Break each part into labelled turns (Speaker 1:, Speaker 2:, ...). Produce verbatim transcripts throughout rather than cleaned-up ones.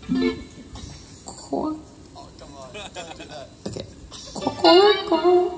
Speaker 1: Cor.
Speaker 2: Oh, come on. Don't do that.
Speaker 1: Okay. Cor.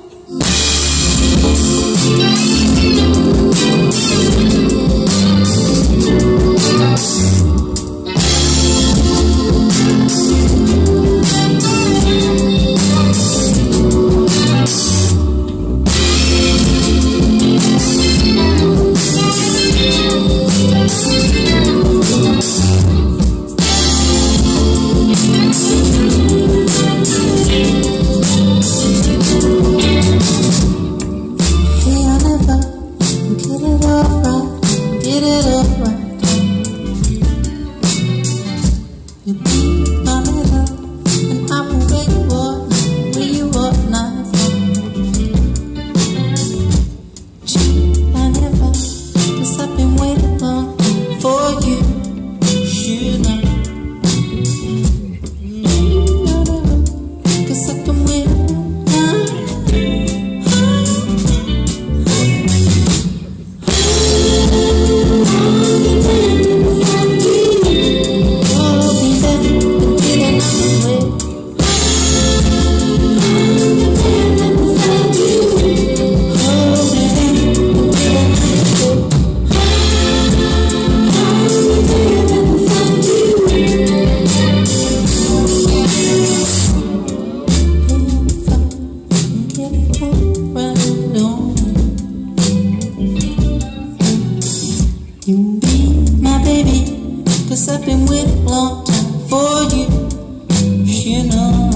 Speaker 1: You be my baby, 'cause I've been waiting a long time for you, you know.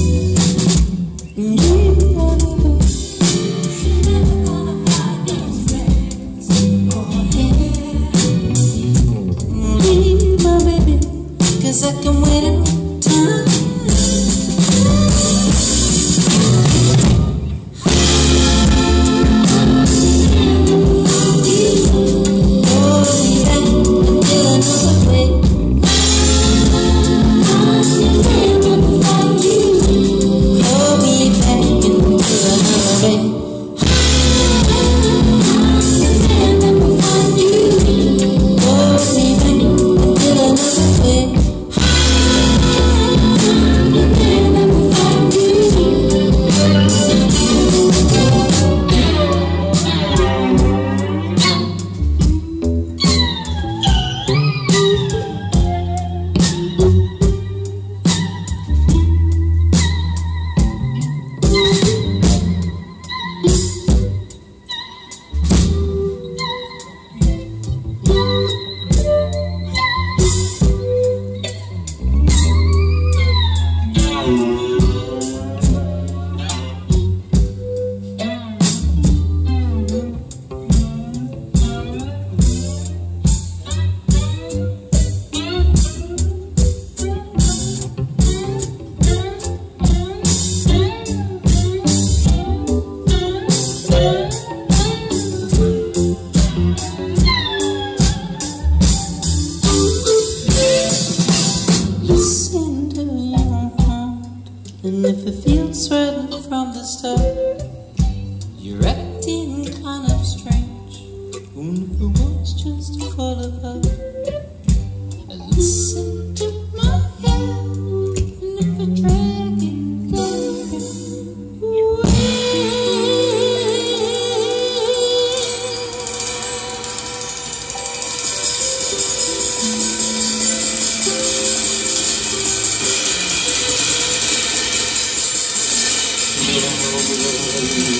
Speaker 1: You are never, you're never gonna find those legs. Oh yeah. Be my baby, 'cause I can wait a long time. And if it feels right from the start, you're acting kind of strange. Only if it wants just to fall apart. And listen to my head, and if I drag it there,
Speaker 2: Oh,